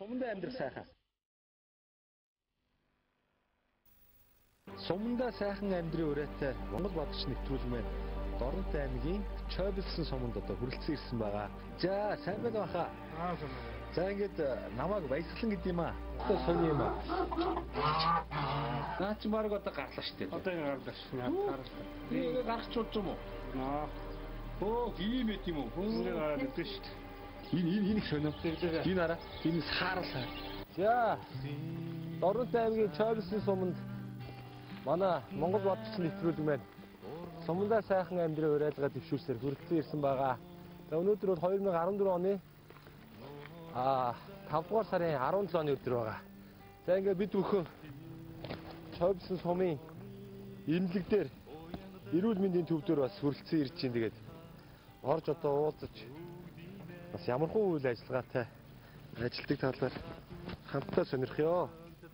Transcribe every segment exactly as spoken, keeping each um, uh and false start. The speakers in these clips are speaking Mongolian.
Сумандаа амьдрах сайхан. Сумандаа сайхан амьдрын үрээтэй Монгол бодогч нэвтрүүлэг маань Дорнот аймгийн Чойблсон суманд одоо хүрэлцэн ирсэн байгаа. За сайн байна баха. Аа сайн. За ингээд намайг баясгалан гэдэг юм аа. Одоо сони юм аа. Наач марг одоо гарлаа штэ. Одоо ингэ гарлаа ш. Гарлаа. Би гарч удаж юм уу? Аа. Оо ийм мэт юм уу? Ингэ гараад идэв штэ. Энэ энэ энэ сонио. Энэ араа. Энэ саарал. За. Дорнот аймгийн Чойблсон суманд манай Монгол бодогч нэвтрүүлэг маань Сумандаа сайхан амьдрын уриалгаа дэвшүүлсээр хүрэлцэн ирсэн байгаа. За өнөөдөр бол две тысячи арван дөрвөн оны а тавд дугаар сарын арван долооны өдөр байгаа. За ингээд бид бүхэн Чойблсон сумын имлэг дээр эрүүл мэндийн төв дээр бас хүрэлцэн ирж чинь тэгээд орж одоо уулзаж бас ямархуу үйл ажиллагаатай ажилтдаг талаар хамтдаа сонирх ёо.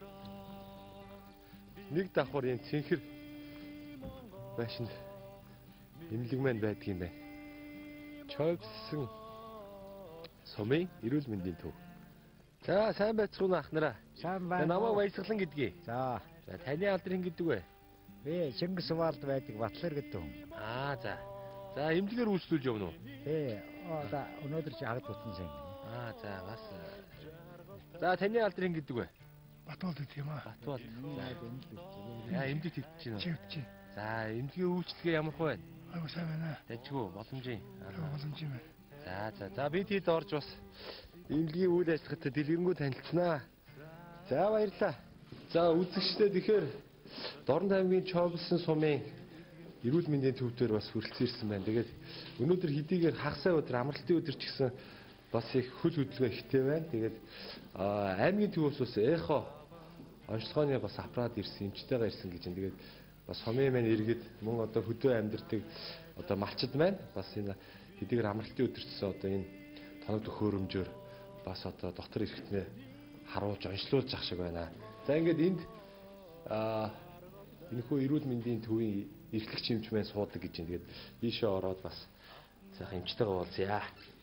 Нэг давхар юм цэнхэр машин имлэг маань байдаг юм байна. Чойблсон сумын эрүүл мэндийн төв. За сайн байцгаана ах нараа. Сайн байна. Намайг баясгалан гэдгийг. За. За таны алдар хэн гэдэг вэ? Би Чингис Валд байдаг Батлар гэдэг хүн. Аа за. За имлэгээр үйлчлүүлж явна уу? Ээ одоо өнөөдөр чи агд утсан сайн. Аа за бас. За таны алдар хэн гэдэг вэ? Батуул гэдэг юм аа. Батуул. За имлэг. Яа имлэг твч чинь. Чивч. За имлэгийн үйлчлэгээ ямар хөө байна? Аюу сайн байна. Дажгүй боломжийн. Боломж юм байна. За за за би тэд орж бас имлэгийн үйл ажиллагаатай дэлгэрэнгүй танилцсанаа. За баярлалаа. За үзэгчдээ тэгэхээр Дорнот аймгийн Чойблсон сумын эрүүл мэндийн төв дээр бас хүрэлцэн ирсэн байна. Тэгээд өнөөдөр хэдийгээр хагасаа өдөр амралтын өдөр ч гэсэн бас их хөл хөдөлгөөн ихтэй байна. Тэгээд аймгийн төвөөс бас эхо онцлогооны бас аппарат ирсэн, эмчтэйгээ ирсэн гэж байна. Тэгээд бас сумын маань иргэд мөн одоо хөдөө амьдардаг одоо малчид маань бас энэ хэдийгээр амралтын өдөрчсөн одоо энэ тоног төхөөрөмжөөр бас одоо доктор эрхтнээ харуулж онцлуулж ах шиг байна. За ингээд энд аа энэ хөө эрүүл мэндийн төвийн эрхлэгч эмч маань суудаг гэж байна. Тэгээд ийшээ ороод бас сайхан эмчтэйгээ уулзъя.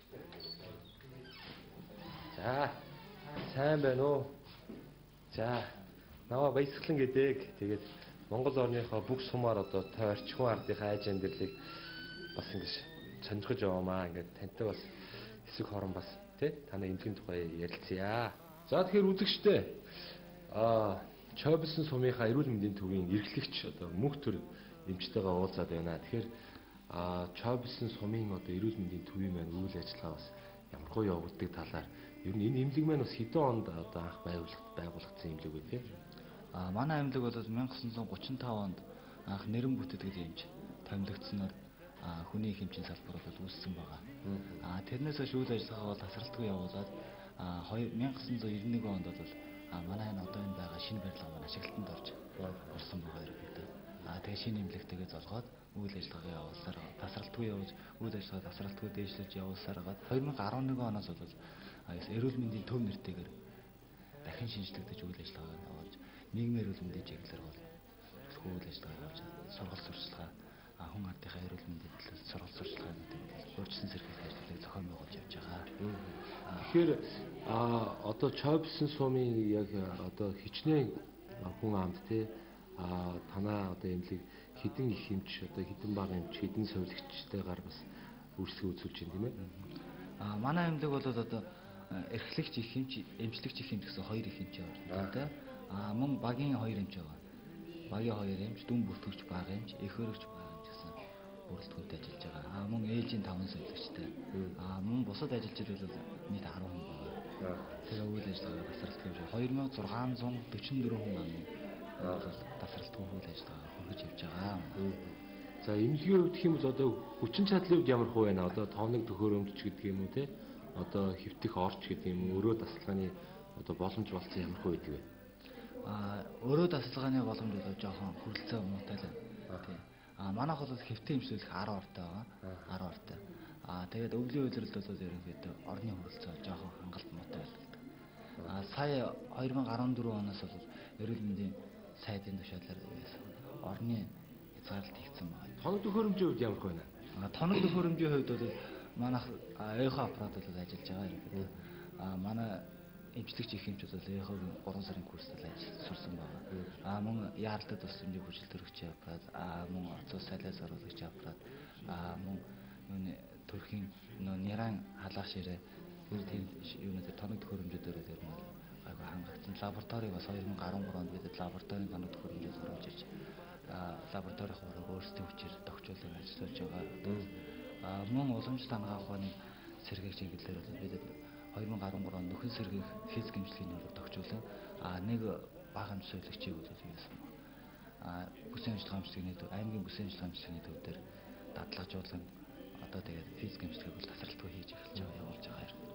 За сайн байна уу? За наваа баясгалан гэдэг. Тэгээд Монгол орныхоо бүх сумаар одоо тойрчхон ардынхаа айж амьдралыг бас ингэж сонирхож яваамаа. Ингээд тантай бас хэсэг хорон бас тий танай эмнэлгийн тухай ярилцъя. За тэгэхээр үзэгчдээ аа Чойблсон сумынхаа эрүүл мэндийн төвийн эрхлэгч одоо мөнх төр эмчтэйгээ уулзаад байна. Тэгэхээр аа Чойблсон сумын одоо эрүүл мэндийн төвийн маань үйл ажиллагаа бас ямархуу явагддаг талаар ер нь энэ эмнэлэг маань бас хэдэн онд одоо анх байгуулалт байгуулагдсан эмнэлэг үү тий? А манай эмнэлэг бол 천ix гуравчдаа тавд онд анх нэрэн бүтэтгэл эмч томилогдсноор хүний хэмжээний салбар бол үүссэн байгаа. А тэрнээс хойш үйл ажиллагаа бол тасралтгүй явуулаад 천ix девяносто one онд бол манай энэ одоо энэ байгаа шинэ барилга маань ашиглалтанд орж орсон байгаа ерөнхийдөө. А тэгээ шинэ эмнэлэгтэйгээ золгоод үйл ажиллагаа явуулсаар тасралтгүй явуулж үйл ажиллагаа тасралтгүй дээшлэж явуулсаар хагаад 천ix eleven оноос бол эрүүл мэндийн төв нэртэйгээр дахин шинжлэгдэж үйл ажиллагаа явуулж нийгмийн эрүүл мэндийн чиглэлээр бол үйл ажиллагаа явуулж сургалт сурчлагаа хүн ардынхаа эрүүл мэндийн төлөө сургалт сурчлагын хөгжсөн сэргийлэх ажлыг зохион байгуулж явж байгаа. Тэгэхээр одоо Чойблсон сумын яг одоо хичнээн хүн амт те а танаа одоо эмнэлэг хідэн их эмч одоо хідэн бага эмч хідэн совилогчтойгоор бас үрсгэн үзүүлж байна тийм ээ. А манай эмнэлэг бол одоо эрхлэгч их эмч эмчлэгч их эмч гэсэн хоёр их эмч байна тийм. А мөн багийн хоёр эмч байгаа. Багийн хоёр эмч, дүн бүртгэгч бага эмч, эх өргөч бага эмч гэсэн бүрэлдэхүүнтэй ажиллаж байгаа. А мөн ээлжийн таван совилогчтой. А мөн бусад ажилчид бол нийт ten хүн байгаа. Тэгээ үйл ажиллагаа тасралтгүй юм шиг two thousand six hundred forty-four хүн амын тасралтгүй үйл ажиллагаа хөргөж явж байгаа. За эмнэлгийн хувьд гэх юм бол одоо хүчин чадлын хувьд ямар хөө байна? Одоо тоног төхөөрөмж гэдэг юм уу те? Одоо хэвтэх орч гэдэг юм уу? Өрөө тасалгааны одоо боломж болсон ямар хөө байдаг вэ? А өрөө тасалгааны боломж бол жоохон хөрөлцөө муутай л байна. Тийм. А манайх бол хэвтэн эмчлүүлэх ten ортой байгаа. ten ортой. А тэгээд өвлийн үйлрэлд бол ерөнхийдөө орны хөрөлцөө жоохон хангалт муутай байдаг. А сая twenty fourteen оноос бол эрүүл мэндийн сайдын тушаалаар орны хязгаарлалт хийгдсэн байна. Тоног төхөөрөмжийн хувьд ямар байна? А тоног төхөөрөмжийн хувьд бол манайх эхо аппарат бол ажиллаж байгаа ерөнхийдөө. А манай эмчлэгч их хэмжээд бол яхагийн гурван сарын курстэй ажиллаж сурсан байгаа. Аа мөн яаралтад бас хэмжээ хүчил төрөгч аваад аа мөн оцоо салиас оруулагч аваад аа мөн юуны төрхийн нөө няран халаах ширээ бүр тийм юунууд тоног төхөөрөмжөдөр дээр нь айгаа хангагдсан. Лабораторийг бас хоёр мың гурван онд бид лабораторийн тоног төхөөрөмжөд оруулж ирж аа лабораторийн хураг өөрсдийн хүчээр тогтчуулан ажиллаж байгаа. Аа мөн уламжлалт хангах ухааны сэргээг чиглэлээр бид хоёр мың гурван онд нөхөн сэргээх физик эмчилгээний ураг тогтчуулан аа нэг бага хамсуулагчийг үзүүлсэн. Аа бүсийн ажиллагаа эмчилгээний төв аймгийн бүсийн ажиллагаа эмчилгээний төв дээр дадлагжуулан одоо тэгээд физик эмчилгээг бол тасралтгүй хийж эхэлж байгаа явуулж байгаа юм.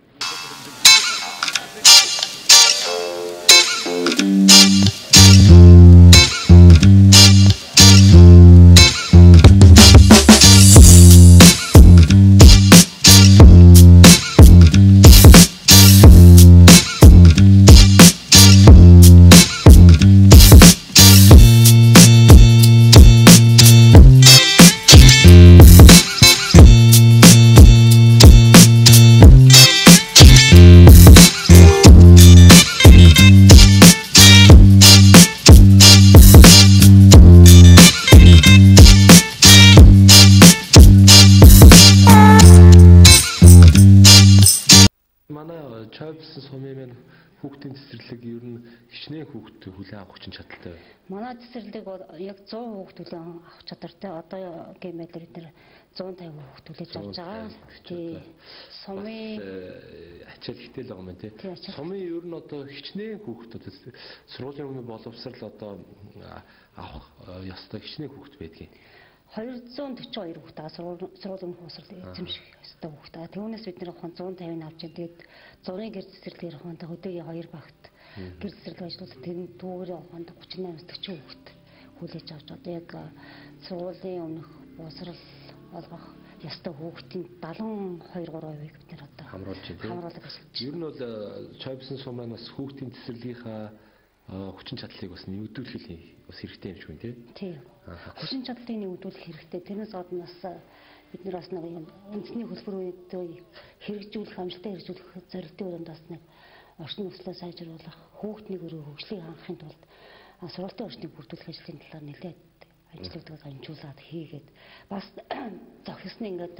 Чойбсон сумын хүүхдийн цэцэрлэг ер нь хичнээн хүүхдэд хүлээн авах хүчин чадалтай байна. Манай цэцэрлэг бол яг зуун хүүхд хүлээн авах чадвартай. Одоо гэмээр бид нэр зуун тавин хүүхд хүлээж авч байгаа. Тий. Сумын ачаал ихтэй л байгаа юм тий. Сумын ер нь одоо хичнээн хүүхд одоо сургуулийн өмнө боловсрал одоо авах ёстой хичнээн хүүхд байдгийг. хоёр зуун дөрвөн хоёр хүүхд байгаа сургуулийн хувьсрал эзэмших ёстой хүүхд байгаа. Түүнээс бид нэр зуун тавин авч тэгээд зургийн гэр цэцэрлэгээр хонд хөдөөгийн хоёр багт гэр цэцэрлэг ажиллуулдаг. Тэгээд түүгээр хонд гучин восемь дөрвөн хүүхд хүлээж авч одоо яг сургуулийн өмнөх боловсрал олгох ёстой хүүхдийн дагалан хоёр гурван хувийг бид нэр одоо хамруулж байна. Хамруулдаг ажиллаж. Ер нь бол Чойбсон сум маань бас хүүхдийн цэцэрлэгийнхаа хүчин чадлыг бас нэмэгдүүлэх бас хэрэгтэй юм шиг байна тий. Тийм. Хүчин чадлыг нэмэгдүүлэх хэрэгтэй. Тэрнээс гадна бас бид нар бас нэг юм үндэсний хөтөлбөрүүдийг хэрэгжүүлэх, амжилттай хэрэгжүүлэх зорилтын өрөөнд бас нэг орчин нөхцөлөө сайжруулах, хүүхдийн өрөө хөгжлийг хангахын тулд сургуулийн орчныг бүрдүүлэх ажлын талаар нэлээд ажлуудыг амжуулаад хийгээд бас зохисны ингээд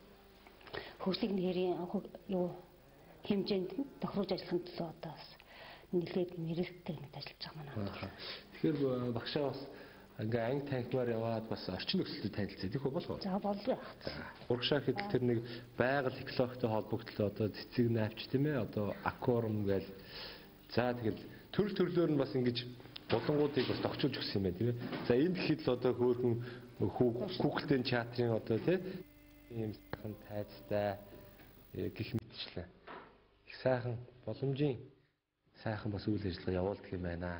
хөгжлийг нэрийн юу хэмжээнд тохируулж ажиллахын төлөө одоо бас нэлээд нэрэлттэй нэг ажиллаж байгаа манай. Тэгэхээр багшаа бас ингээ анги танхимаар яваад бас орчин нөхцөлтэй танилцаад их болов уу? За болов. Урагшаа хэдэл тэр нэг байгаль экологитой холбогдлоо одоо цэцэг найвч тийм ээ одоо аквариум гээл за тэгэл төрөл төрлөөр нь бас ингэж булангуудыг бас тогтчулж өгсөн юм байна тийм ээ. За энэ гэхэд л одоо хөөрхөн хүүхэлдэйн театрын одоо тийм ийм сайхан тайцтай гих мэтчлээ. Их сайхан боломжийн сайхан бас үйл ажиллагаа явуулдаг юм байна.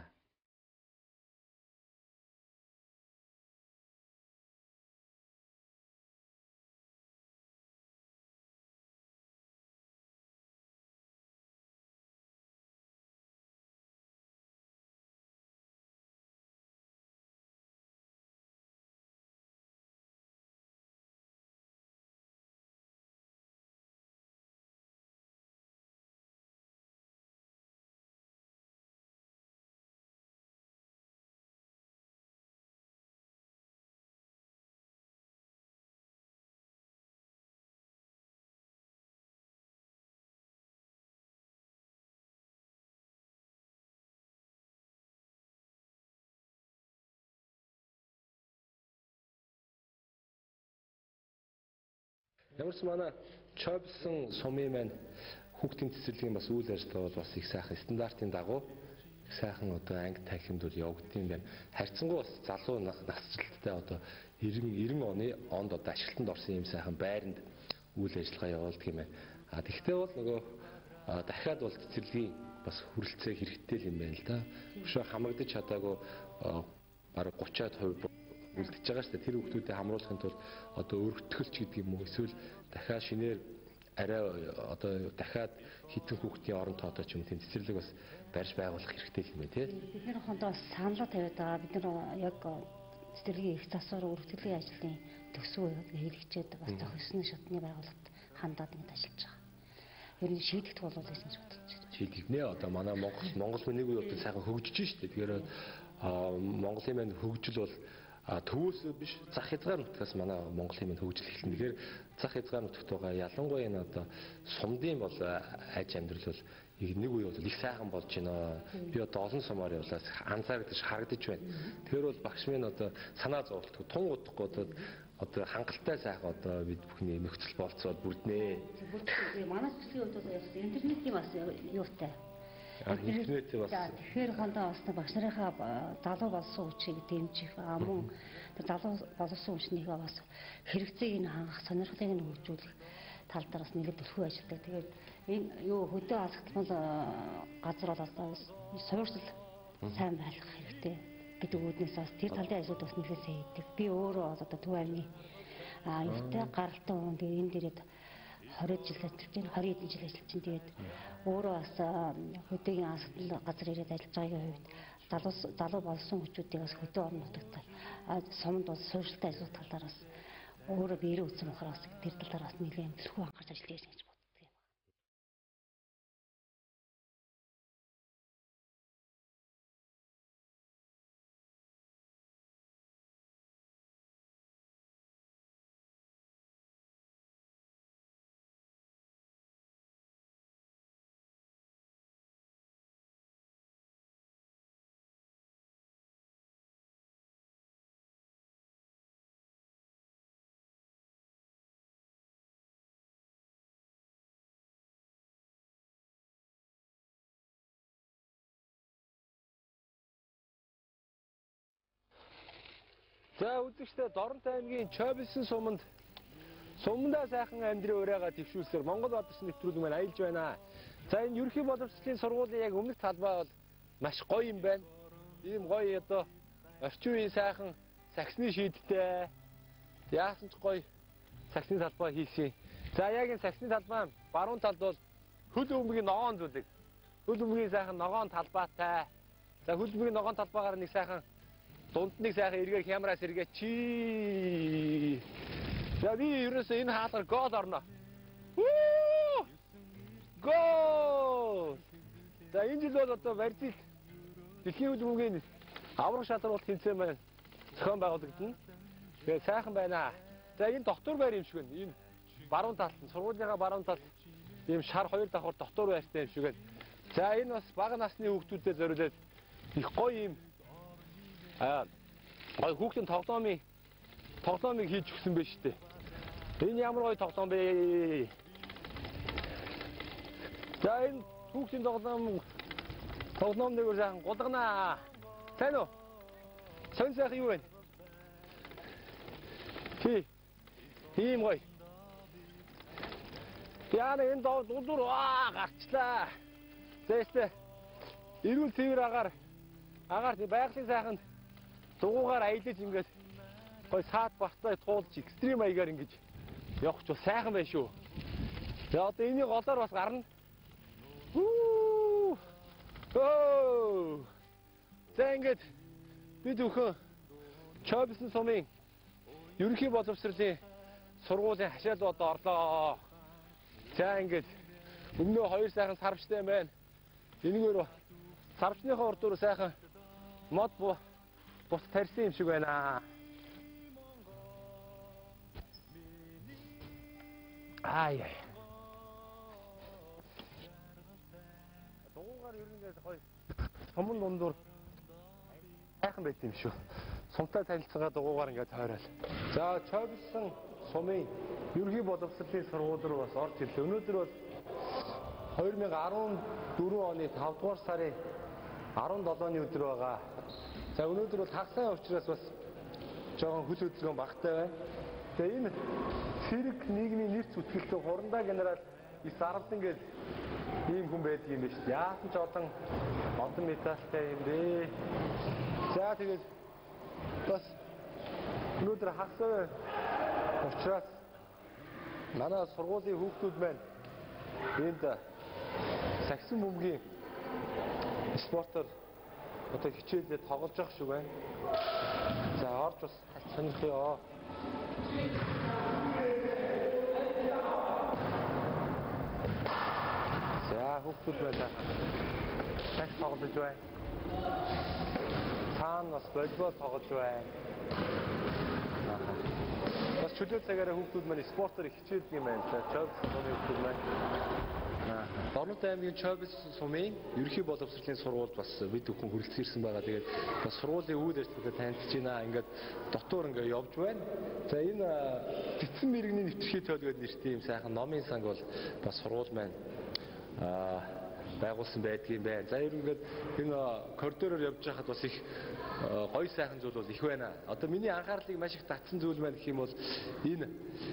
Ямар ч манай Чойбсон сумын маань хүүхдийн цэцэрлэгийн бас үйл ажиллагаа бол бас их сайхан стандартын дагуу их сайхан одоо анги танхимд бол явагдсан юм байна. Харьцангуй бас залуу насжилттай одоо ninety оны онд одоо ашиглалтанд орсон юм сайхан байранд үйл ажиллагаа явуулдаг юм байна. А тэгвэл бол нөгөө дахиад бол цэцэрлэгийн бас хүрэлцээ хэрэгтэй юм байна л да. Өшөө хамрагдаж чадаагүй бараг thirty percent үлдчихэж байгаа шүү дээ. Тэр хүүхдүүдэд хамруулахын тулд одоо өргөтгөлч гэдэг юм уу эсвэл дахиад шинээр арай одоо дахиад хитэн хүүхдийн орон тоодоо ч юм тийм цэцэрлэг бас барьж байгуулах хэрэгтэй юм байна тий. Бид нэр хондоо саналаа тавиад байгаа. Бид нар яг цэцэрлэгийн их засвар өргөтгөлийн ажлын төсөв хийлгчээд бас зохисны шатны байгууллагад хандаад ингэж ажиллаж байгаа. Ер нь шийдэгдэх болов уу гэж бодож байна. хийдэг нэ. Одоо манай Монгол Монгол нэг үе одоо сайхан хөгжиж штэ. Тэгэхээр Монголын маань хөгжил бол төвөөс биш зах хязгаар нутгаас манай Монголын маань хөгжил эхэлнэ. Тэгэхээр зах хязгаар нутагт байгаа ялангуяа энэ одоо сумдын бол аж амьдрал бол нэг үе бол их сайхан болж байна. Би одоо олон сумаар явлаас анзаардаг харагдаж байна. Тэгэхээр бол багш минь одоо санаа зовлтгүй тун удахгүй одоо одоо хангалттай сайхан одоо бид бүхний нөхцөл болцоод бүрднэ. Бүрдээ манай төслийн хувьд бол интернетийн бас юутай. Интернет бас тэгэхээр хондоо бас багш нарынхаа залуу болсон үчиг дэмжих мөн тэр залуу болсон үчнийхээ бас хэрэгцээг нь хангах, сонирхлыг нь хөгжүүлэх тал дээр бас нэлээд төлхөө ажилладаг. Тэгээд энэ юу хөдөө хасгал газар бол суурьшил сайн байлгах хэрэгтэй гэдэг үүднээс бас тэр талын ажлууд бас нэлээд сайн хийдэг. Би өөрөө одоо Төв аймгийн а юутай гаралтай хүн тэгээд энэ дээрээ двадцать жил ажиллаж байна, двадцать хэдэн жил ажиллаж байна. Тэгээд өөрөө бас хөдөөгийн хасгал газар ирээд ажиллаж байгаагийн хувьд залуу залуу болсон хүчүүдийг бас хөдөө орон нутагт сумд бол суурьшилтай ажлууд талаараас өөрөө биерээ үзсэн ухраас тэр талаараас нэлээд төлхөө анхаарч ажиллаж байна гэж боддог юм. За үзэгчдээ Дорнот аймгийн Чойбилсэн суманд Сумандаа сайхан амьдрын урайгаа төвшүүлсээр Монгол бадарчны нэвтрүүлэг маань аялж байна. За энэ ерөнхий боловсролын сургуулийн яг өмнөх талбай бол маш гоё юм байна. Ийм гоё одоо орчин үеийн сайхан саксны шийдтэй яасан ч гоё саксны талбай хийсэн. За яг энэ саксны талбай баруун талд бол хөл өмгийн ногоон зүлэг. Хөл өмгийн сайхан ногоон талбайтай. За хөл өмгийн ногоон талбайгаар нэг сайхан дундныг сайхан эргээр хямраас эргээ чи. За би ерөөсөө энэ хаалгаар гол орно. Гол. За энэ жил бол одоо Барзил дэлхийн хөл өмгийн аврах шалралт тэмцээн байна. Зохион байгуулагдана. Тэгээ сайхан байна. За энэ доктор байр юм шиг байна. Энэ баруун талд нь сургуулийнхаа баруун талд ийм шар хоёр давхар доктор байртай юм шиг байна. За энэ бас бага насны хүүхдүүдэд зориулаад их гоё юм аа гой хүүхдийн тоглоомын тоглоомыг хийж өгсөн байж тээ. Энэ ямар гоё тоглоом бэ? За энэ хүүхдийн тоглоом тоглоомныг сайхан гулгана. Сайн уу? Сон сайхан юу вэ? Хи. Ийм гоё. Яна энэ дундуур аа гарчлаа. Зээстэй. Ирүүл цэвэр агаар агаар байгалийн сайхан дугуугаар аялаж ингээд гой саад бартай туулж экстрим маягаар ингэж явах ч сайхан байна шүү. За одоо энэний голоор бас гарна. Хүү. Оо. За ингээд бид өхөн Чойбилсэн сумын ерөнхий боловсролын сургуулийн хашаал одоо орлоо. За ингээд өмнөө хоёр сайхан сарвчтай байна. Энэгээр сарвчныхаа урд дуур сайхан мод бус тарьсан юм шиг байна. Ай яй. Дугуугаар ер нь гоё сумын дундуур сайхан байт юм шүү. Сумтай танилцсангаа дугуугаар ингээд тойрол. За Чойбилсэн сумын ерөнхий боловсролын сургууль руу бас орж ирлээ. Өнөөдөр бол two thousand four оны five дугаар сарын seventh-ны өдөр байгаа. За өнөөдөр бол хагас учраас бас жоохон хөл хөдөлгөөн багтай байна. Тэгээ энэ цэрэг нийгмийн нэр зүтгэлтэй Хурандаа генерал Ис Арлан гэж ийм хүн байдаг юм байна шүү дээ. Яасан ч олон олон медальтай юм бэ. За тэгээд бас өнөөдөр хагас учраас манай сургуулийн хүүхдүүд маань энд саксын бөмбөгийн спортоор одоо хичээлээ тоглож явах шиг байна. За орж бас сонирхъё. За хүүхдүүд байна. Цаг тоглож байна. Цаана бас волейбол тоглож байна. Бас чөлөө цагаараа хүүхдүүд маань спортоор хичээлдэг юм байна. Чобс сумын хүүхдүүд маань. Дорнод аймгийн Чобс сумын ерөнхий боловсролын сургуульд бас бид бүхэн хүрэлцээрсэн байгаа. Тэгээд бас сургуулийн үйл ажиллагаатай танилцж байна. Ингээд дотор ингээд явж байна. За энэ цэцэн мэрэгний нэвтрүүлгийн тойл гэдэг нэртэй юм сайхан номын санг бол бас сургууль маань аа байгуулсан байдгийн байна. За ерөнхийдөө энэ коридороор явж байхад бас их гоё сайхан зүйл бол их байна. Одоо миний анхаарлыг маш их татсан зүйл маань гэх юм бол энэ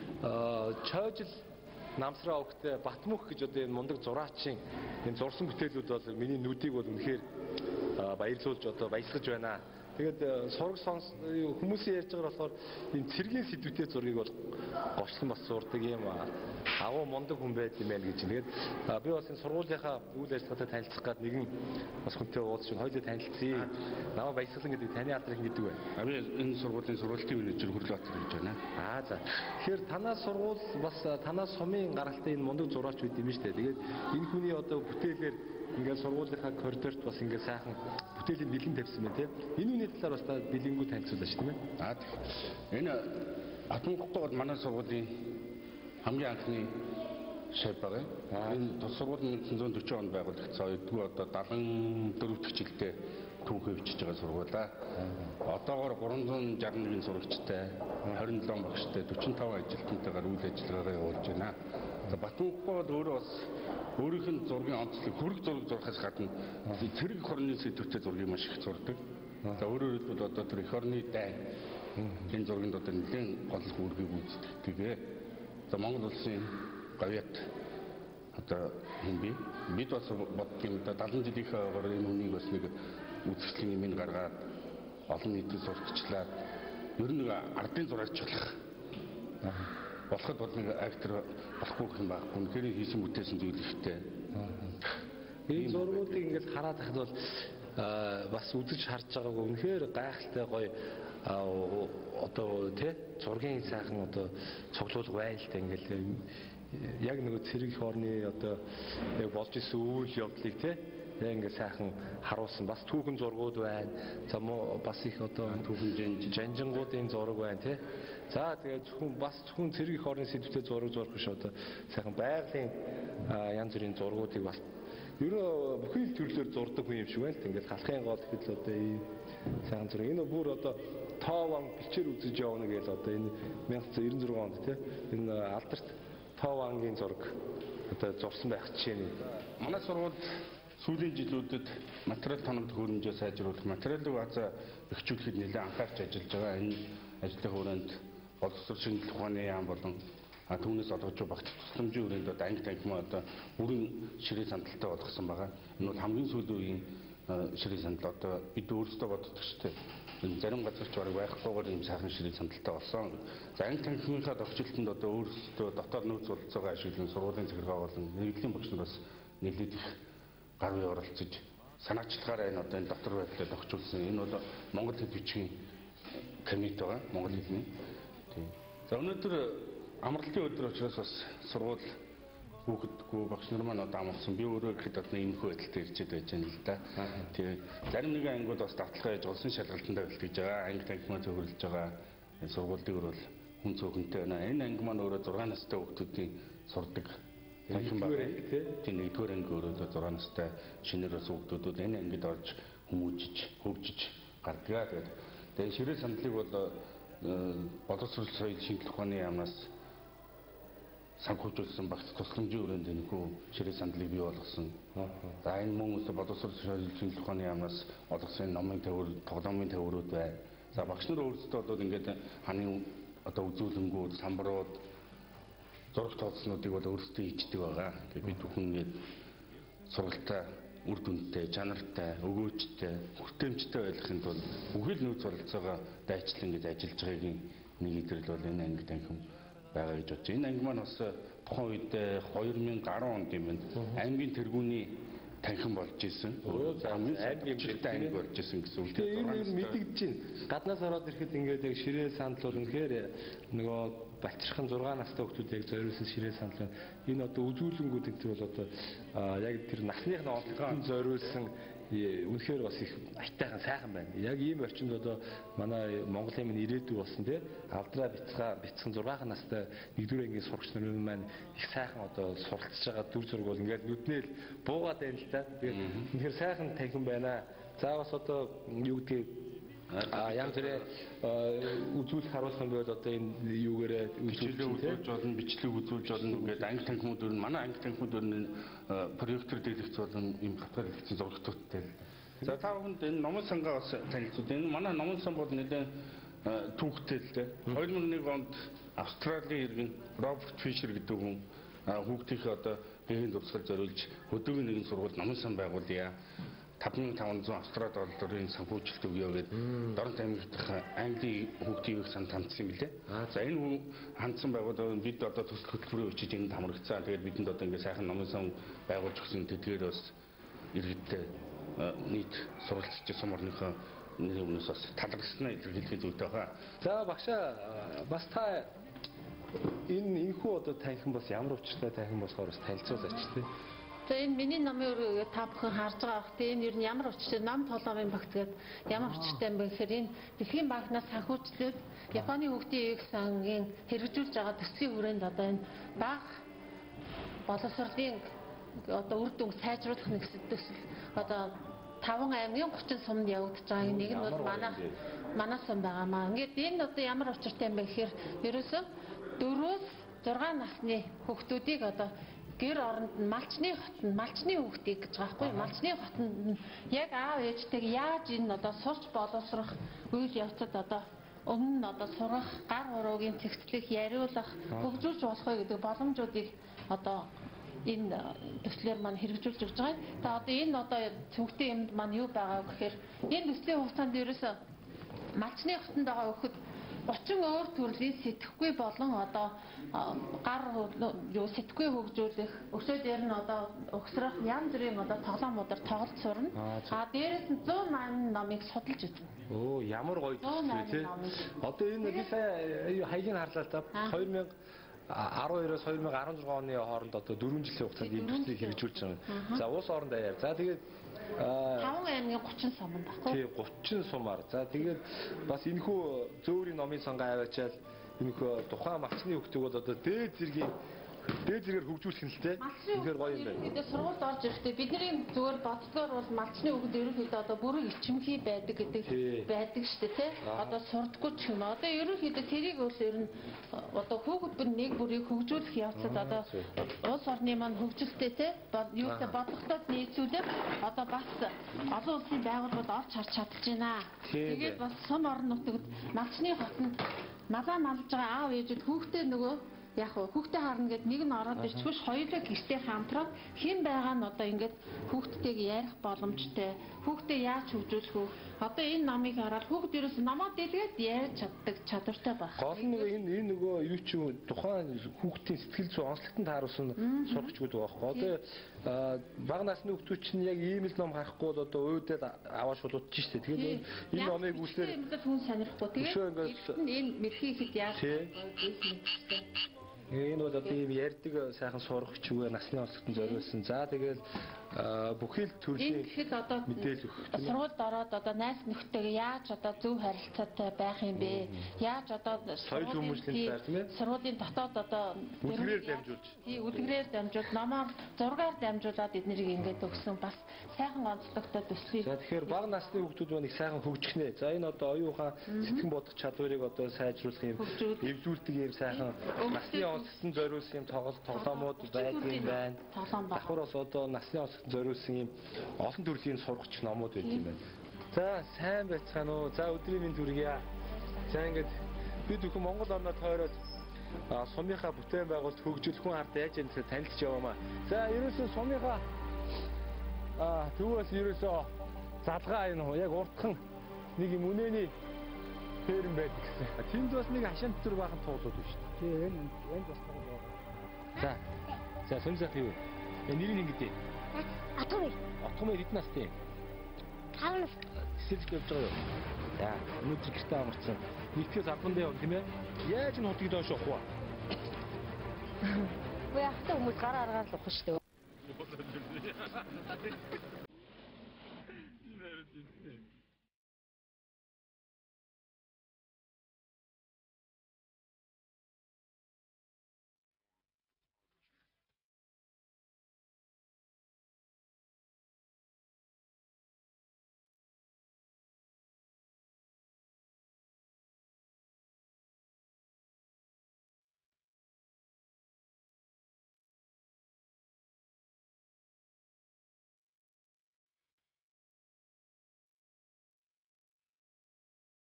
чойжл намсраа өгтөө Батмөх гэж одоо энэ мундаг зураачийн энэ зурсан бүтээлүүд бол миний нүдийг бол үнэхээр баярлуулж одоо баясгаж байна. Тэгээд сураг сонс хүмүүсийн ярьж байгаа болохоор энэ цэргийн сэдвүүтэй зургийг бол гочлон бас зурдаг юм агуу мундаг хүн байд юм байна гэж. Тэгээд би бас энэ сургуулийнхаа үйл ажиллагаатай танилцах гад нэгэн бас хүнтэй уулзсан хоёулаа танилцъя. Намайг баясгалан гэдэг таны алдрыг гэдэг байна. Би энэ сургуулийн сургуулийн менежер Хөрлөбатар гэж байна. Аа за. Тэгэхээр танаа сургууль бас танаа сумын гаралтай энэ мундаг зураач үед юм шүү дээ. Тэгээд энэ хүний одоо бүтээлээр ингээд сургуулийнхаа коридорт бас ингээд сайхан бүтээлийн бэлэн тавьсан байна тийм. Энэ үний талаар бас та бэлэнгүү танилцуулаач тийм ээ. Аа энэ Атмангуйд бол манай сургуулийн хамгийн анхны шав байгаа. Энэ тус сургууль нэг нэмсэн зуун дөрвөн онд байгуулагдсан. Эдгээр одоо дагалан дөрөв дэх жилдээ түүхээ бичиж байгаа сургуулаа. Одоогоор гурван зуун жарган нэгэн сурагчтай, хорин долоон багштай, дөрвөн таван ажилтнтайгаар үйл ажиллагаагаа явуулж байна. Батмангуй бол өөрөө бас өөрийнх нь зургийн онцлог хүрэг зураг зурхаас гадна цэрэг эх орны сэдвүүтэй зургийг маш их зурдаг. За өөрөөр хэлбэл одоо тэр эх орны дайн энэ зургийн одоо нэлээд гол үүргийг үүсгдэг. Тэгээ за Монгол улсын говьят одоо юм би бид бас боддог юм да дадлан жилийнхээ гоор энэ үнийг бас нэг үзэсгэлэн юм гаргаад олон нийтэд сурталчлаад ер нь нэг ардын зураач болох. Болоход бол нэг актер болохгүй юм байна. Үнэхээр хийсэн бүтээсэн зүйл ихтэй. Энэ зургуудыг ингээд хараад тахад бол бас үзэж харж байгааг үнэхээр гайхалтай гоё одоо тий зургийн сайхан одоо цуглуулга байлтай ингээд яг нэг цэрэг хорны одоо яг болж исэн үйл явдлыг тий ингээд сайхан харуулсан бас түүхэн зургууд байна. За бас их одоо түүхэн жанжингуудын зураг байна тий. За тэгээд зөвхөн бас зөвхөн цэрэг эх орны сэдвүүтэй зураг зурх биш одоо сайхан байгалийн янз бүрийн зургуудыг бас ерөө бүхий л төрлөөр зурдаг хүн юм шиг байна. Ингээд халахын гол гэдэл одоо ийм сайхан зураг. Энэ бүр одоо тоован бичээр үзэж явна гэж одоо энэ найман девяносто шесть онд тий энэ алдарт тоовангийн зураг одоо зурсан байх жишээ. Манай сургууль сүүлийн жилүүдэд материал тоног хөрөмжөө сайжруулах, материалыг хазаа бэхжүүлэхэд нэлээд анхаарч ажиллаж байгаа. Энэ ажлын хүрээнд боловсрол шинжилгээ ухааны яам болон түүнээс олгож багц тусламжийн хүрээнд одоо анги танхимаа одоо бүрэн ширээ сандалтай болгосон байгаа. Энэ бол хамгийн сүүлийн үеийн ширээ сандал одоо бид өөрсдөө боддог шүү дээ. Зарим газар ч бараг байхгүйгээр ийм сайхан ширээ сандалтай болсон. За анги танхимынхаа тохиолдолд одоо өөрсдөө дотоод нөөц болцоогоо ашиглан сургуулийн захиргаа болон нэгдлийн багш нараас нэлээд их гар бие оролцож санаачлагаараа энэ одоо энэ дотор байдлаа тохижуулсан. Энэ бол Монгол хэд бичгийн комит байгаа. Монгол хэлний. Тийм. За өнөөдөр амралтын өдөр учраас бас сургууль хүүхэдгүй багш нар маань одоо амарсан. Би өөрөө гэхэд одоо иймэрхүү байдалтай ирчээд байж байна л да. Тэгээд зарим нэгэн ангиуд бас давталгаа яж улсын шалгалтанд бэлтгэж байгаа. Анги танхимаа зөвөрлөж байгаа. Сургуулийн өөр бол хүн цөөхөнтэй байна. Энэ анги маань өөрөө зургаан настай хүүхдүүдийн сурдаг танхим байгаа. Тийм нэгдүгээр анги өөрөө зургаан настай шинээр бас хүүхдүүд энэ ангид орж хүмүүжиж, хөгжиж гардаг. Тэгээд тэгээд ширээ сандлыг бол боловсрол соёл шинжилгээ ухааны яамнаас санхүүжүүлсэн багц тусламжийн хүрээнд энэхүү ширээ сандлыг бий болгосон. За энэ мөн боловсрол соёл шинжилгээ ухааны яамнаас олгосон номын төвөр, тоглоомын төвөрүүд байна. За багш нар өөрсдөө бол ингээд ханы одоо үзүүлэнгүүд, самбарууд, зураг тооцоонуудыг бол өөрсдөө хийдэг байгаа. Тэгээд бид бүхэн ингээд сургалтаа үр дүнтэй, чанартай, өгөөжтэй, хүртээмжтэй байхын тулд бүхэл нөөц бололцоогоо дайчлан гэж ажиллаж байгаагийн нэг идэвхтэй бол энэ анги танхим байгаа гэж бодож. Энэ анги маань бас тухайн үед две тысячи десять онд юм байна. Аймгийн тэргүүний танхим болж исэн. Өө за аймгийн анги болж исэн гэсэн үг. Тэгээ энэ юу мэдэгдэж байна. Гаднаас ороод ирэхэд ингээд яг ширээ сандал бол үнэхээр нөгөө балчирхан зургаан настай хүмүүсийг зориулсан ширээ сандал. Энэ одоо үзүүлэнгүүд энэ бол одоо яг тэр насныхны онцлогоо зориулсан үнэхээр бас их айтайхан сайхан байна. Яг ийм орчинд одоо манай Монголын минь ирээдүй болсон тий авдраа бяцгаа бяцхан зургаан настай нэгдүгээр ангийн сурагч нар маань их сайхан одоо суралцж байгаа дүр зураг бол ингээд нүднэл буугаад байна л та. Тэгээд үнэхээр сайхан танхим байна. За бас одоо юу гэдгийг а янз бүрийн үзүүлэх харуулсан байвал одоо энэ юугаараа бичлэг үзүүлж болно, бичлэг үзүүлж болно гэдэг анги танхимууд өөр нь манай анги танхимууд өөр нь проектор дэлгэц болон ийм хатгаар дэлгэцэн зурагтуудтай. За та бүхэнд энэ номон сангаа бас танилцуулъя. Энэ манай номон сан бол нэлээд түүхтэй л дээ. хоёр мянга нэг онд Австралийн иргэн Роберт Фишер гэдэг хүн хүүхдийнхээ одоо биеийн дурсгал зориулж өдөөгийн нэгэн сургууль номон сан байгуулъя. таван мянган таван зуун австрал долларын санхүүжилт өгье гэдэг Дорнот аймаг дахь Английн хүүхдийн их сан хандсан юм билээ. За энэ хүн хандсан байгууллагад бид одоо төсөл хөтөлбөрөөр өчиж энд хамрагцсан. Тэгээд бидэнд одоо ингээ сайхан номын сан байгуулж өгсөн. Тэгэхээр бас иргэдтэй нийт суралцж сум орныхоо нэр өмнөөс бас талархснаа илэрхийлэх зүйтэй байгаа. За багшаа бас та энэ энэхүү одоо танхим бас ямар учиртай танхим болохоор бас танилцуулаач тий. За энэ миний номын өрөө та бүхэн харж байгаа бах тийм энэ ер нь ямар учиртай ном толгойн багт гэдэг ямар учиртай юм бэ гэхээр энэ дэлхийн банкнаас санхүүжлээд Японы хүүхдийн их сангийн хэрэгжүүлж байгаа төсвийн хүрээнд одоо энэ бага боловсролын одоо үр дүнг сайжруулах нэг төсөл одоо таван аймгийн гучин сумд явагдаж байгаа. Нэг нь бол манай манай сум байгаамаа. Ингээд энэ одоо ямар учиртай юм бэ гэхээр ерөөсөө дөрвөөс зургаан насны хүүхдүүдийг одоо гэр оронд нь малчны хотод малчны хүүхдийг гэж байгаа байхгүй малчны хотод нь яг аав ээжтэйг яаж энэ одоо сурч боловсрох үйл явцад одоо өмнө нь одоо сурах гар уруугийн цэгцлэх яриулах хөгжүүлж болох вэ гэдэг боломжуудыг одоо энэ төслөөр маань хэрэгжүүлж өгч байгаа. Та одоо энэ одоо цүнхтэй юмд маань юу байгаа вэ гэхээр энэ төслийн хугацаанд ерөөсөө малчны хотод байгаа хүүхэд гучин өөр төрлийн сэтгэхгүй болон одоо гар юу сэтгэхгүй хөгжүүлэх өсөө дээр нь одоо өгсрөх янз бүрийн одоо тоглоомудаар тоглож сурна. А дээрээс нь зуун мянган номыг судалж үзнэ. Оо ямар гоё төсөл тий. Одоо энэ би сая хаягийг харлаа та хоёр мянга арван хоёроос хоёр мянга арван зургаан оны хооронд одоо дөрвөн жилийн хугацаанд энэ төслийг хэрэгжүүлж байгаа. За улс орон даяар. За тэгээд таван аймгийн гучин суманд баггүй. Тий гучин сумаар. За тэгээд бас энэхүү зөөврийн номын сангаа аваачаал энэхүү тухайн малчны хүүхдүүд бол одоо дээд зэргийн дээд зэргээр хөгжүүлэх нь л дээ. Тэгэхээр гоё юм байна. Тэгээд сургуульд орж ирэхдээ бидний зүгээр боддгоор бол малчны хүүхд ерөнхийдөө одоо бүрэн ичимхий байдаг гэдэг байдаг шүү дээ тий. Одоо сурдаггүй ч юм. Одоо ерөнхийдөө тэрийг бол ер нь одоо хүүхэд бүр нэг бүрийг хөгжүүлэх явцад одоо улс орны маань хөгжилтэй тий юутай бодлоготод нийцүүлээд одоо бас олон улсын байгууллагууд орж харж чадж байна. Тэгээд бас сум орон нутагт малчны хотод малаа малж байгаа аав ээжүүд хүүхдээ нөгөө яг хүүхдээ харна гэд нэг нь ороод ирчихвш хоёулаа гэртээ хамтраад хэн байгаа нь одоо ингээд хүүхдтэйг ярих боломжтой хүүхдээ яаж хөгжүүлэх вэ одоо энэ номыг хараад хүүхд ерөөс номоо дэлгээд ярьж чаддаг чадвартай байх. Гол нь нөгөө энэ энэ нөгөө юу ч юм тухайн хүүхдийн сэтгэл зүй онцлогтод тааруулсан сурагчгүй байгаа байхгүй. Одоо бага насны хүүхдүүд чинь яг ийм л ном харахгүй бол одоо уйдаад аваад шулуудчих штэ. Тэгээд энэ номыг үүсээр хүн сонирхгүй. Тэгээд энэ мэрхий хэд яаж энэ бол одоо ийм ярьдаг сайхан сурагч үгүй насны онцлогтод зориулсан. За тэгээд бүхэл төрлийн мэдээлэл өгөх. Сургуульд ороод одоо найз нөхдөйгээ яаж одоо зөв харилцаатай байх юм бэ? Яаж одоо соёл хүмүүжлийн зар тийм ээ? Сургуулийн дотоод одоо үлгэрээр дамжуулж. Тий, үлгэрээр дамжуулж, номоор зургаар дамжуулаад эднэрийг ингээд өгсөн бас сайхан онцлогтой төслийг. За тэгэхээр бага насны хүүхдүүд маань их сайхан хөгжих нэ. За энэ одоо оюухан сэтгэн бодох чадварыг одоо сайжруулах юм, эвлүүлдэг юм сайхан насны онцлогтод зориулсан юм тоглоомууд байдаг юм байна. Давхар бас одоо насны онцлогтод зориулсан юм олон төрлийн сургач номууд байдаг юм байна. За сайн байцгаана уу. За өдрийн минь төргийа. За ингээд бид бүхэн Монгол орнод тойроод сумынхаа бүтээн байгуулалт хөгжүүлэх хүн хард яаж энэ танилцж яваамаа. За ерөөсөө сумынхаа а түүээс ерөөсөө залгаа энэ яг уртхан нэг юм үнэний ферм байдаг гэсэн. Тэнд бас нэг хашаан дотор баахан туулууд байна шүү дээ. Тийм энэ энэ бас байгаа. За. За сонирхох юу? Нэрийг ингэдэй. Атгамыг Отгомыг хэд настай? таван нас. Тэсэлж явж байгаа юу? За, өнөөдөр гэртээ амарсан. Нэгтгэс авсан дээ тийм ээ? Яаж н хотыг доош явах вэ? Үгүй ахтай хүмүүс гараа аргаар л ухах шүү дээ.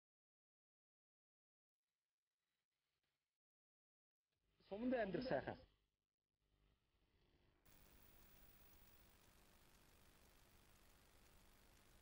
Сумандаа амьдрах сайхан.